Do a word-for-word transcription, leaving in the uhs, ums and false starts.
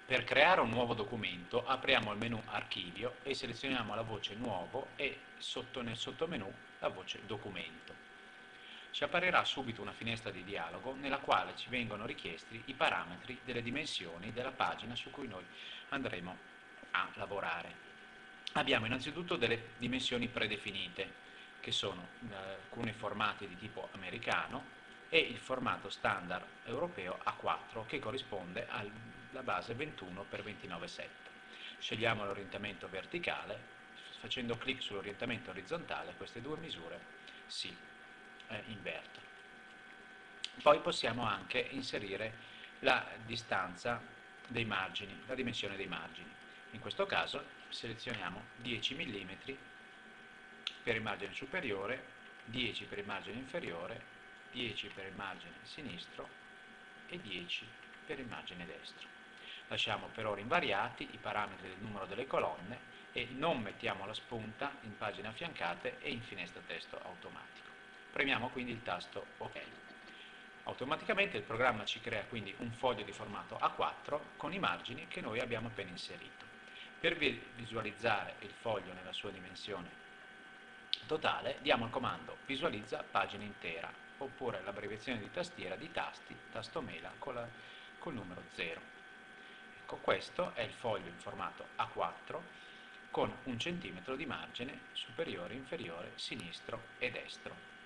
Per creare un nuovo documento apriamo il menu Archivio e selezioniamo la voce Nuovo e sotto, nel sottomenu la voce Documento. Ci apparirà subito una finestra di dialogo nella quale ci vengono richiesti i parametri delle dimensioni della pagina su cui noi andremo a lavorare. Abbiamo innanzitutto delle dimensioni predefinite, che sono eh, alcuni formati di tipo americano e il formato standard europeo A quattro, che corrisponde alla base ventuno per ventinove virgola sette. Scegliamo l'orientamento verticale, facendo clic sull'orientamento orizzontale queste due misure si eh, invertono. Poi possiamo anche inserire la distanza dei margini, la dimensione dei margini. In questo caso selezioniamo dieci millimetri per il margine superiore, dieci per il margine inferiore, dieci per il margine sinistro e dieci per il margine destro. Lasciamo per ora invariati i parametri del numero delle colonne e non mettiamo la spunta in pagine affiancate e in finestra testo automatico. Premiamo quindi il tasto OK. Automaticamente il programma ci crea quindi un foglio di formato A quattro con i margini che noi abbiamo appena inserito. Per visualizzare il foglio nella sua dimensione totale diamo il comando visualizza pagina intera oppure l'abbreviazione di tastiera di tasti, tasto mela con la, col numero zero. Ecco, questo è il foglio in formato A quattro con un centimetro di margine superiore, inferiore, sinistro e destro.